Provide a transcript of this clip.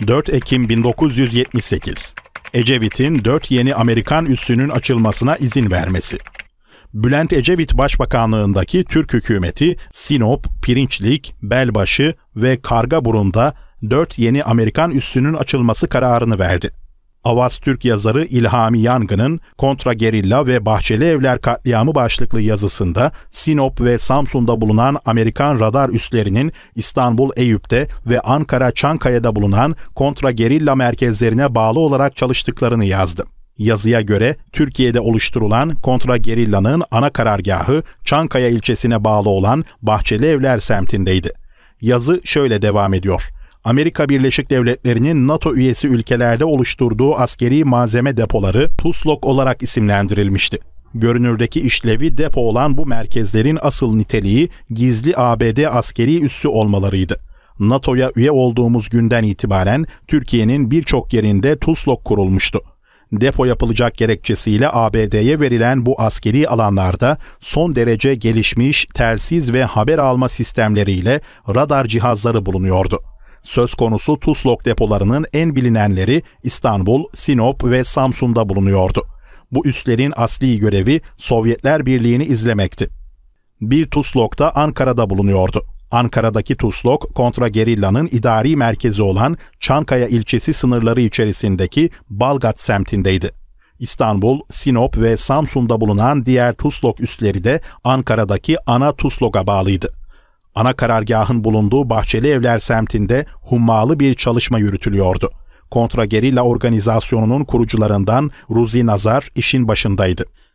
14 Ekim 1978. Ecevit'in 4 yeni Amerikan üssünün açılmasına izin vermesi. Bülent Ecevit Başbakanlığındaki Türk hükümeti Sinop, Pirinçlik, Belbaşı ve Kargaburun'da 4 yeni Amerikan üssünün açılması kararını verdi. Avaz Türk yazarı İlhami Yangın'ın Kontragerilla ve Bahçeli Evler Katliamı başlıklı yazısında Sinop ve Samsun'da bulunan Amerikan radar üslerinin İstanbul Eyüp'te ve Ankara Çankaya'da bulunan kontragerilla merkezlerine bağlı olarak çalıştıklarını yazdı. Yazıya göre Türkiye'de oluşturulan kontragerillanın ana karargahı Çankaya ilçesine bağlı olan Bahçeli Evler semtindeydi. Yazı şöyle devam ediyor. Amerika Birleşik Devletleri'nin NATO üyesi ülkelerde oluşturduğu askeri malzeme depoları TUSLOK olarak isimlendirilmişti. Görünürdeki işlevi depo olan bu merkezlerin asıl niteliği gizli ABD askeri üssü olmalarıydı. NATO'ya üye olduğumuz günden itibaren Türkiye'nin birçok yerinde TUSLOK kurulmuştu. Depo yapılacak gerekçesiyle ABD'ye verilen bu askeri alanlarda son derece gelişmiş telsiz ve haber alma sistemleriyle radar cihazları bulunuyordu. Söz konusu TUSLOK depolarının en bilinenleri İstanbul, Sinop ve Samsun'da bulunuyordu. Bu üslerin asli görevi Sovyetler Birliği'ni izlemekti. Bir TUSLOK da Ankara'da bulunuyordu. Ankara'daki TUSLOK, kontragerillanın idari merkezi olan Çankaya ilçesi sınırları içerisindeki Balgat semtindeydi. İstanbul, Sinop ve Samsun'da bulunan diğer TUSLOK üsleri de Ankara'daki ana TUSLOK'a bağlıydı. Ana karargahın bulunduğu Bahçeli Evler semtinde hummalı bir çalışma yürütülüyordu. Kontragerilla organizasyonunun kurucularından Ruzi Nazar işin başındaydı.